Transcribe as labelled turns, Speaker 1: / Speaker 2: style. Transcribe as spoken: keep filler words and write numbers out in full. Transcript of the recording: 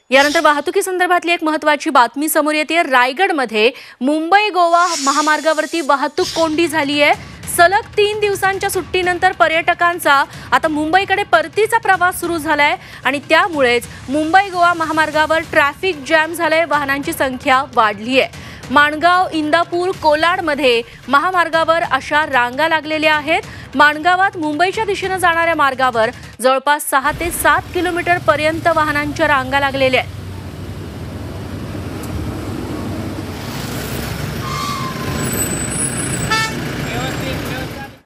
Speaker 1: यानंतर वाहतुकी संदर्भातली एक महत्त्वाची बातमी समोर येते। रायगडमध्ये मुंबई गोवा महामार्गावरती वाहतूक कोंडी झाली आहे। सलग तीन दिवसांच्या सुट्टीनंतर पर्यटकांचा आता मुंबईकडे परतीचा प्रवास सुरू झालाय आणि त्यामुळेच मुंबई गोवा महामार्गावर ट्रॅफिक जॅम झालंय, वाहनांची संख्या वाढली आहे। माणगाव, इंदापूर, कोलाडमध्ये महामार्गावर अशा रांगा लागलेल्या आहेत। माणगावात मुंबईच्या दिशेने जाणाऱ्या मार्गावर जवळपास सहा ते सात किलोमीटर पर्यंत वाहनांच्या रांगा लागलेल्या आहेत।